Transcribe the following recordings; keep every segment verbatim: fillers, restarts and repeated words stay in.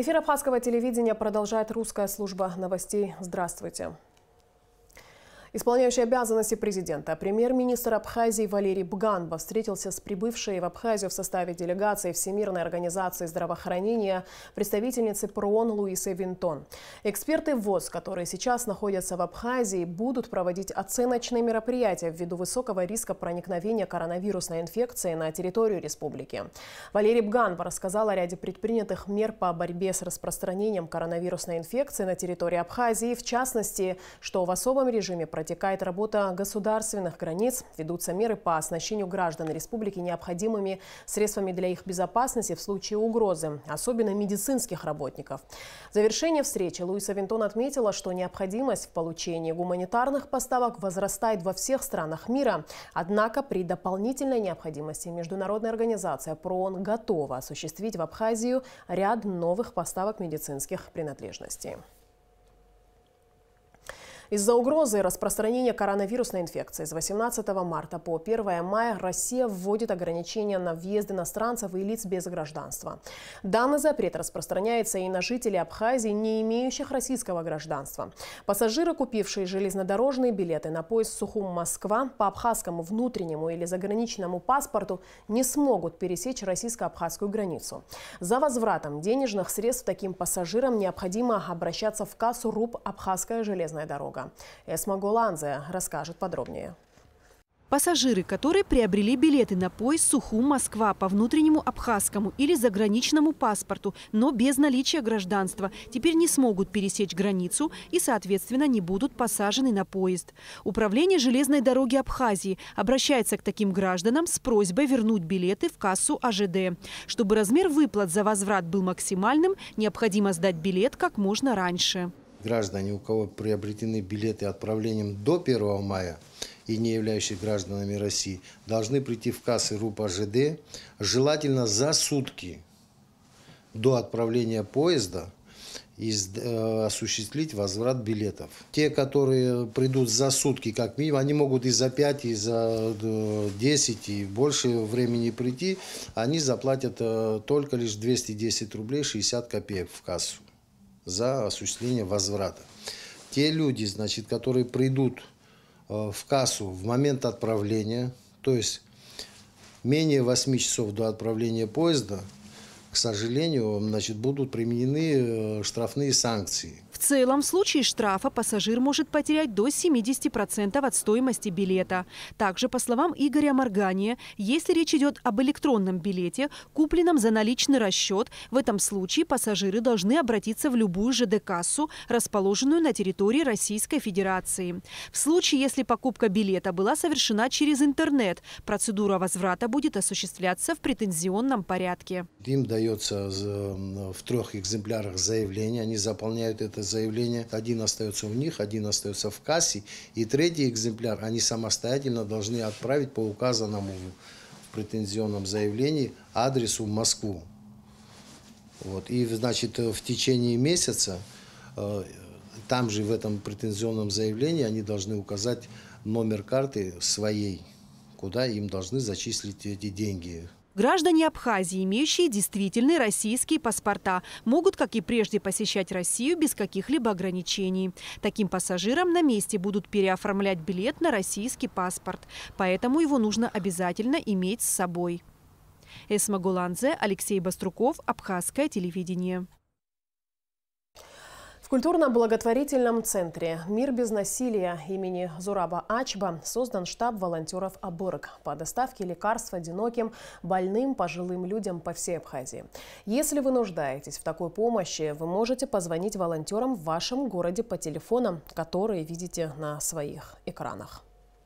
Эфир абхазского телевидения продолжает русская служба новостей. Здравствуйте. Исполняющий обязанности президента, премьер-министр Абхазии Валерий Бганба встретился с прибывшей в Абхазию в составе делегации Всемирной организации здравоохранения представительницей ПРООН Луисой Винтон. Эксперты ВОЗ, которые сейчас находятся в Абхазии, будут проводить оценочные мероприятия ввиду высокого риска проникновения коронавирусной инфекции на территорию республики. Валерий Бганба рассказал о ряде предпринятых мер по борьбе с распространением коронавирусной инфекции на территории Абхазии, в частности, что в особом режиме протекает работа государственных границ, ведутся меры по оснащению граждан республики необходимыми средствами для их безопасности в случае угрозы, особенно медицинских работников. В завершение встречи Луиса Винтон отметила, что необходимость в получении гуманитарных поставок возрастает во всех странах мира. Однако при дополнительной необходимости международная организация ПРООН готова осуществить в Абхазию ряд новых поставок медицинских принадлежностей. Из-за угрозы распространения коронавирусной инфекции с восемнадцатого марта по первое мая Россия вводит ограничения на въезд иностранцев и лиц без гражданства. Данный запрет распространяется и на жителей Абхазии, не имеющих российского гражданства. Пассажиры, купившие железнодорожные билеты на поезд Сухум-Москва по абхазскому внутреннему или заграничному паспорту, не смогут пересечь российско-абхазскую границу. За возвратом денежных средств таким пассажирам необходимо обращаться в кассу РУП «Абхазская железная дорога». Эсма Голанзе расскажет подробнее. Пассажиры, которые приобрели билеты на поезд Сухум-Москва по внутреннему абхазскому или заграничному паспорту, но без наличия гражданства, теперь не смогут пересечь границу и, соответственно, не будут посажены на поезд. Управление железной дороги Абхазии обращается к таким гражданам с просьбой вернуть билеты в кассу А Ж Д. Чтобы размер выплат за возврат был максимальным, необходимо сдать билет как можно раньше. Граждане, у кого приобретены билеты отправлением до первого мая и не являющие гражданами России, должны прийти в кассы РУП А Ж Д, желательно за сутки до отправления поезда, и э, осуществить возврат билетов. Те, которые придут за сутки, как минимум, они могут и за пять, и за десять, и больше времени прийти, они заплатят э, только лишь двести десять рублей шестьдесят копеек в кассу за осуществление возврата. Те люди, значит, которые придут в кассу в момент отправления, то есть менее восьми часов до отправления поезда, к сожалению, значит, будут применены штрафные санкции. В целом, в случае штрафа пассажир может потерять до семидесяти процентов от стоимости билета. Также, по словам Игоря Моргания, если речь идет об электронном билете, купленном за наличный расчет, в этом случае пассажиры должны обратиться в любую Ж Д-кассу, расположенную на территории Российской Федерации. В случае, если покупка билета была совершена через интернет, процедура возврата будет осуществляться в претензионном порядке. Им дается в трех экземплярах заявление, они заполняют это заявление. Один остается у них, один остается в кассе. И третий экземпляр они самостоятельно должны отправить по указанному в претензионном заявлении адресу в Москву. Вот. И, значит, в течение месяца, там же в этом претензионном заявлении, они должны указать номер карты своей, куда им должны зачислить эти деньги. Граждане Абхазии, имеющие действительные российские паспорта, могут, как и прежде, посещать Россию без каких-либо ограничений. Таким пассажирам на месте будут переоформлять билет на российский паспорт, поэтому его нужно обязательно иметь с собой. Эсма Голанзе, Алексей Баструков, Абхазское телевидение. В культурно-благотворительном центре «Мир без насилия» имени Зураба Ачба создан штаб волонтеров «Абырг» по доставке лекарств одиноким, больным, пожилым людям по всей Абхазии. Если вы нуждаетесь в такой помощи, вы можете позвонить волонтерам в вашем городе по телефонам, которые видите на своих экранах.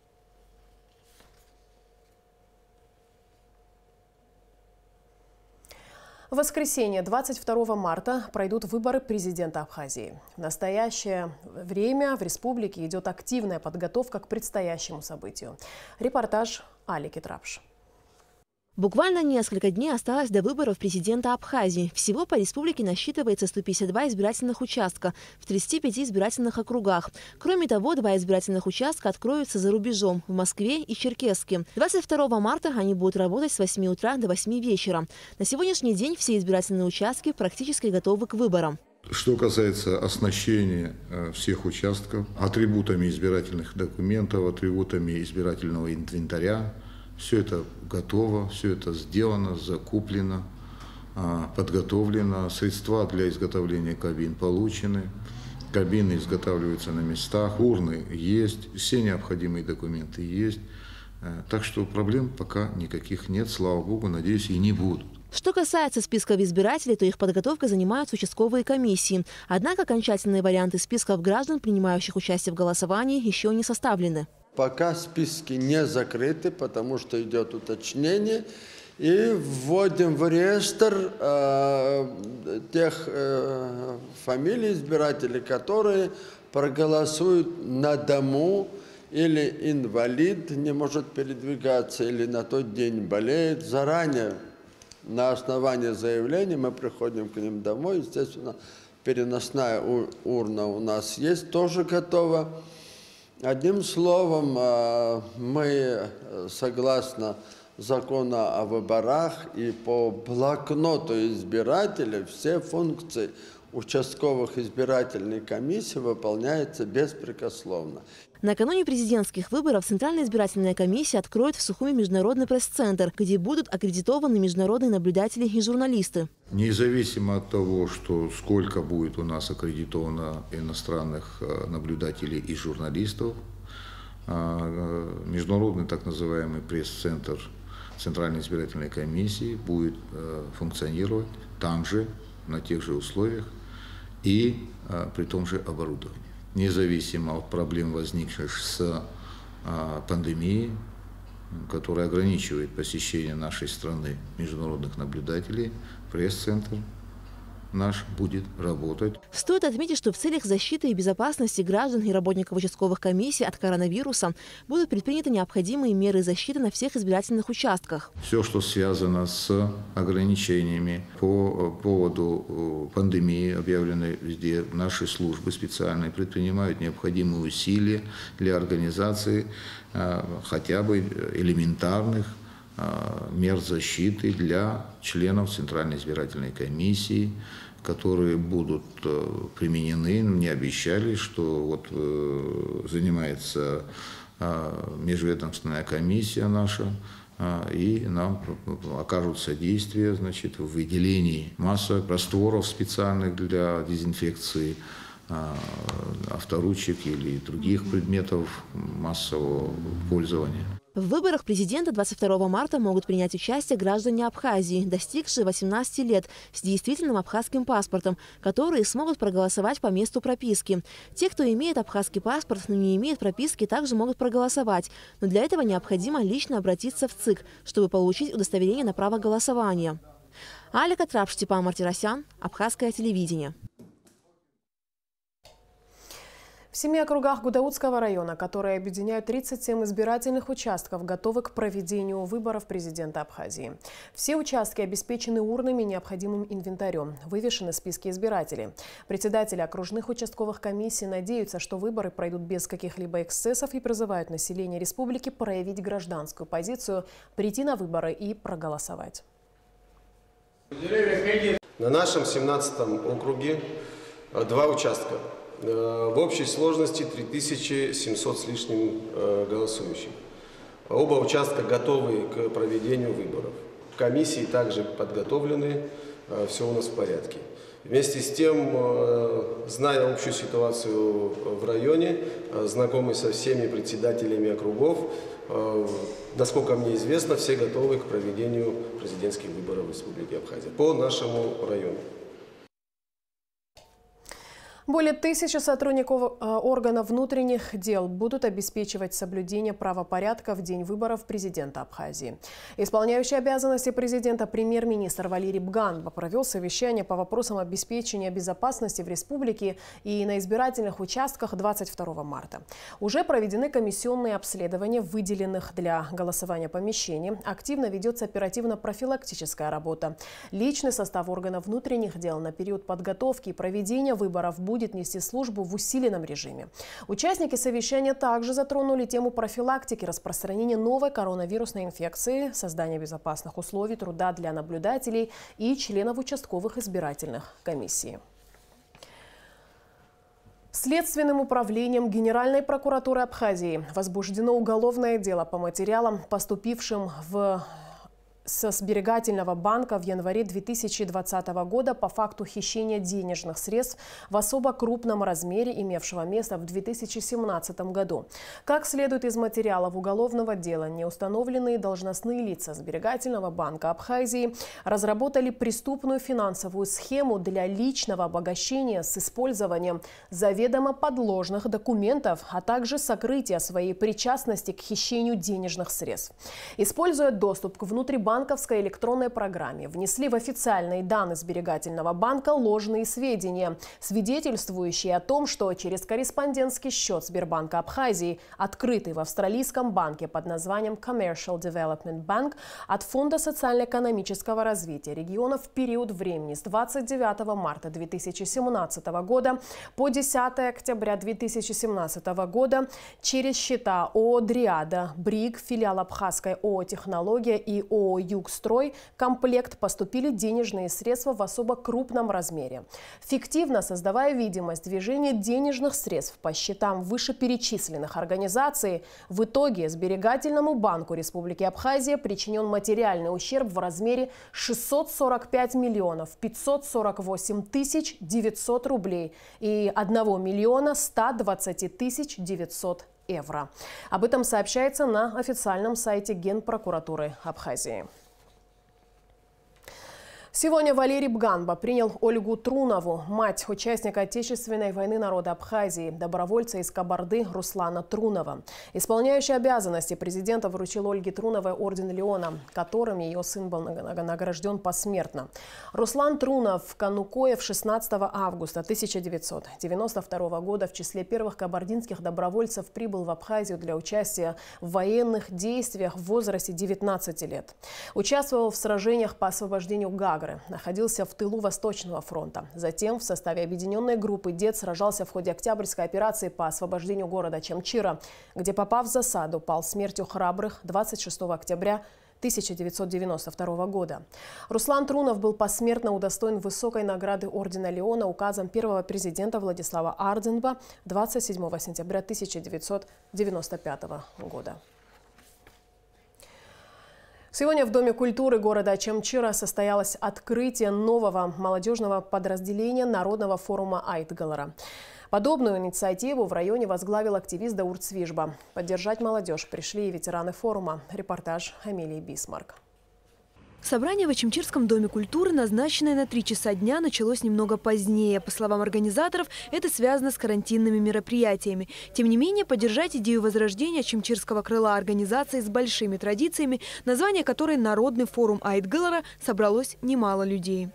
В воскресенье, двадцать второго марта, пройдут выборы президента Абхазии. В настоящее время в республике идет активная подготовка к предстоящему событию. Репортаж Али Китрапш. Буквально несколько дней осталось до выборов президента Абхазии. Всего по республике насчитывается сто пятьдесят два избирательных участка в тридцати пяти избирательных округах. Кроме того, два избирательных участка откроются за рубежом – в Москве и Черкесске. двадцать второго марта они будут работать с восьми утра до восьми вечера. На сегодняшний день все избирательные участки практически готовы к выборам. Что касается оснащения всех участков атрибутами избирательных документов, атрибутами избирательного инвентаря, все это готово, все это сделано, закуплено, подготовлено. Средства для изготовления кабин получены. Кабины изготавливаются на местах, урны есть, все необходимые документы есть. Так что проблем пока никаких нет, слава богу, надеюсь, и не будут. Что касается списков избирателей, то их подготовкой занимаются участковые комиссии. Однако окончательные варианты списков граждан, принимающих участие в голосовании, еще не составлены. Пока списки не закрыты, потому что идет уточнение. И вводим в реестр э, тех э, фамилий избирателей, которые проголосуют на дому, или инвалид не может передвигаться, или на тот день болеет. Заранее на основании заявления мы приходим к ним домой. Естественно, переносная урна у нас есть, тоже готова. Одним словом, мы, согласно закону о выборах и по блокноту избирателей, все функции участковых избирательных комиссий выполняются беспрекословно. Накануне президентских выборов Центральная избирательная комиссия откроет в Сухуми международный пресс-центр, где будут аккредитованы международные наблюдатели и журналисты. Независимо от того, что сколько будет у нас аккредитовано иностранных наблюдателей и журналистов, международный так называемый пресс-центр Центральной избирательной комиссии будет функционировать там же, на тех же условиях и при том же оборудовании. Независимо от проблем, возникших с пандемией, которая ограничивает посещение нашей страны международных наблюдателей, пресс-центр наш будет работать. Стоит отметить, что в целях защиты и безопасности граждан и работников участковых комиссий от коронавируса будут предприняты необходимые меры защиты на всех избирательных участках. Все, что связано с ограничениями по поводу пандемии, объявленной везде, наши службы специальные предпринимают необходимые усилия для организации хотя бы элементарных мер защиты для членов Центральной избирательной комиссии, которые будут применены. Мне обещали, что вот занимается межведомственная комиссия наша, и нам окажут содействие, значит, в выделении массовых растворов специальных для дезинфекции авторучек или других предметов массового пользования. В выборах президента двадцать второго марта могут принять участие граждане Абхазии, достигшие восемнадцати лет, с действительным абхазским паспортом, которые смогут проголосовать по месту прописки. Те, кто имеет абхазский паспорт, но не имеет прописки, также могут проголосовать. Но для этого необходимо лично обратиться в ЦИК, чтобы получить удостоверение на право голосования. Алика Трап, Степан Мартиросян, Абхазское телевидение. В семи округах Гудаутского района, которые объединяют тридцать семь избирательных участков, готовы к проведению выборов президента Абхазии. Все участки обеспечены урнами и необходимым инвентарем. Вывешены списки избирателей. Председатели окружных участковых комиссий надеются, что выборы пройдут без каких-либо эксцессов и призывают население республики проявить гражданскую позицию, прийти на выборы и проголосовать. На нашем семнадцатом округе два участка. В общей сложности три тысячи семьсот с лишним голосующих. Оба участка готовы к проведению выборов. Комиссии также подготовлены, все у нас в порядке. Вместе с тем, зная общую ситуацию в районе, знакомый со всеми председателями округов, насколько мне известно, все готовы к проведению президентских выборов в Республике Абхазия по нашему району. Более тысячи сотрудников органов внутренних дел будут обеспечивать соблюдение правопорядка в день выборов президента Абхазии. Исполняющий обязанности президента премьер-министр Валерий Бганба провел совещание по вопросам обеспечения безопасности в республике и на избирательных участках двадцать второго марта. Уже проведены комиссионные обследования выделенных для голосования помещений. Активно ведется оперативно-профилактическая работа. Личный состав органов внутренних дел на период подготовки и проведения выборов будет будет нести службу в усиленном режиме. Участники совещания также затронули тему профилактики распространения новой коронавирусной инфекции, создания безопасных условий труда для наблюдателей и членов участковых избирательных комиссий. Следственным управлением Генеральной прокуратуры Абхазии возбуждено уголовное дело по материалам, поступившим в со сберегательного банка в январе две тысячи двадцатого года по факту хищения денежных средств в особо крупном размере, имевшего место в две тысячи семнадцатом году. Как следует из материалов уголовного дела, неустановленные должностные лица сберегательного банка Абхазии разработали преступную финансовую схему для личного обогащения с использованием заведомо подложных документов, а также сокрытия своей причастности к хищению денежных средств. Используя доступ к внутрибанковой банковской электронной программе, внесли в официальные данные сберегательного банка ложные сведения, свидетельствующие о том, что через корреспондентский счет Сбербанка Абхазии, открытый в австралийском банке под названием Commercial Development Bank от Фонда социально-экономического развития региона в период времени с двадцать девятого марта две тысячи семнадцатого года по десятое октября две тысячи семнадцатого года через счета ООО «Дриада», БРИК, филиал Абхазской ООО «Технология» и ООО «Югстрой» комплект поступили денежные средства в особо крупном размере. Фиктивно создавая видимость движения денежных средств по счетам вышеперечисленных организаций, в итоге Сберегательному банку Республики Абхазия причинен материальный ущерб в размере шестьсот сорок пять миллионов пятьсот сорок восемь тысяч девятьсот рублей и один миллион сто двадцать тысяч девятьсот евро. Об этом сообщается на официальном сайте Генпрокуратуры Абхазии. Сегодня Валерий Бганба принял Ольгу Трунову, мать участника Отечественной войны народа Абхазии, добровольца из Кабарды Руслана Трунова. Исполняющий обязанности президента вручил Ольге Труновой орден Леона, которым ее сын был награжден посмертно. Руслан Трунов Канукоев шестнадцатого августа тысяча девятьсот девяносто второго года в числе первых кабардинских добровольцев прибыл в Абхазию для участия в военных действиях в возрасте девятнадцати лет. Участвовал в сражениях по освобождению Гагры. Находился в тылу Восточного фронта. Затем в составе объединенной группы «Дед» сражался в ходе Октябрьской операции по освобождению города Чамчира, где, попав в засаду, пал смертью храбрых двадцать шестого октября тысяча девятьсот девяносто второго года. Руслан Трунов был посмертно удостоен высокой награды ордена Леона указом первого президента Владислава Арденба двадцать седьмого сентября тысяча девятьсот девяносто пятого года. Сегодня в Доме культуры города Чамчира состоялось открытие нового молодежного подразделения Народного форума Айтгалара. Подобную инициативу в районе возглавил активист Даур Цвижба. Поддержать молодежь пришли и ветераны форума. Репортаж Амелии Бисмарк. Собрание в Ачимчирском доме культуры, назначенное на три часа дня, началось немного позднее. По словам организаторов, это связано с карантинными мероприятиями. Тем не менее, поддержать идею возрождения Ачимчирского крыла организации с большими традициями, название которой «Народный форум Айтгалара», собралось немало людей.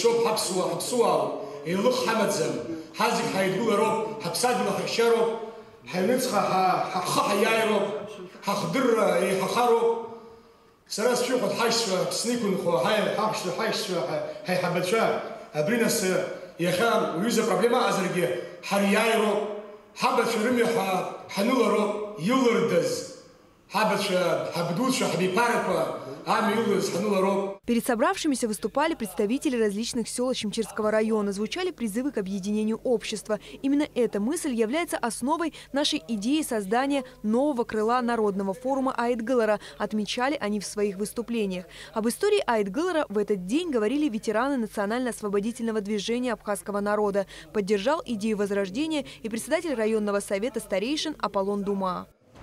سراس شو قد حاش سنيكون خو هاي حاش حاش هاي حبلشا برينس يخام ويوزا بروبليما ازرقي حريايرو حبش رمي حنولرو يولردز حبش حبدوش حبي باركو عم يولز حنولرو. Перед собравшимися выступали представители различных сел Ачимчирского района. Звучали призывы к объединению общества. Именно эта мысль является основой нашей идеи создания нового крыла Народного форума Айтгалара, отмечали они в своих выступлениях. Об истории Айтгалара в этот день говорили ветераны национально-освободительного движения абхазского народа. Поддержал идею возрождения и председатель районного совета старейшин Аполлон Дума.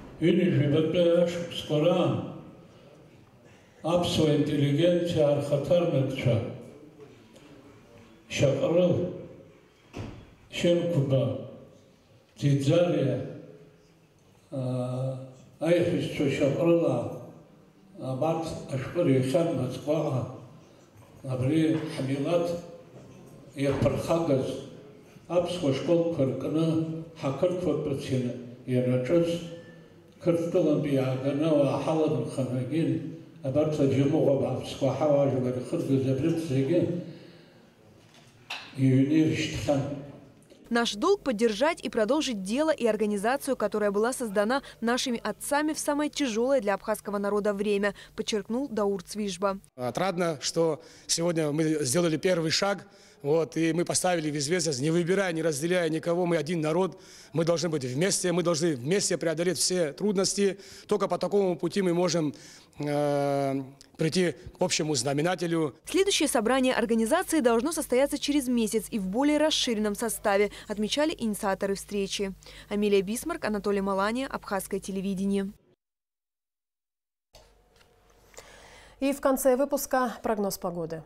Абсо интеллигенция архатар мекча. Шакарал. Шенкуба, Тидзария, Айхис Шапрала, Абат Ашпари Хан Москва, Абри Хамилат, Япархагас, Апсхо школ Кыркана, Хакарква Працина, Ярачас, Кырталанбия, Ганава, Халадан Ханагин, Абарта Джимова, Апсхо Хаважа, Хырга Забрицегин, Юнириштхан. Наш долг – поддержать и продолжить дело и организацию, которая была создана нашими отцами в самое тяжелое для абхазского народа время, подчеркнул Даур Цвижба. Отрадно, что сегодня мы сделали первый шаг, вот, и мы поставили в известность, не выбирая, не разделяя никого, мы один народ, мы должны быть вместе, мы должны вместе преодолеть все трудности. Только по такому пути мы можем э, прийти к общему знаменателю. Следующее собрание организации должно состояться через месяц и в более расширенном составе, отмечали инициаторы встречи. Амелия Бисмарк, Анатолий Малания, Абхазское телевидение. И в конце выпуска прогноз погоды.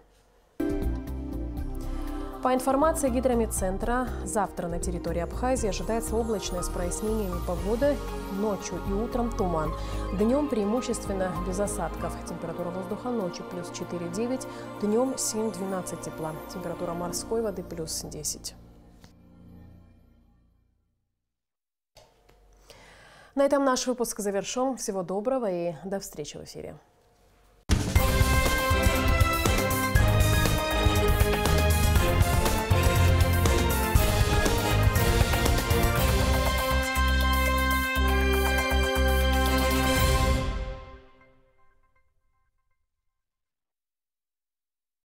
По информации Гидрометцентра, завтра на территории Абхазии ожидается облачная с прояснениями погода, ночью и утром туман. Днем преимущественно без осадков. Температура воздуха ночью плюс четыре-девять, днем семь-двенадцать тепла. Температура морской воды плюс десять. На этом наш выпуск завершен. Всего доброго и до встречи в эфире.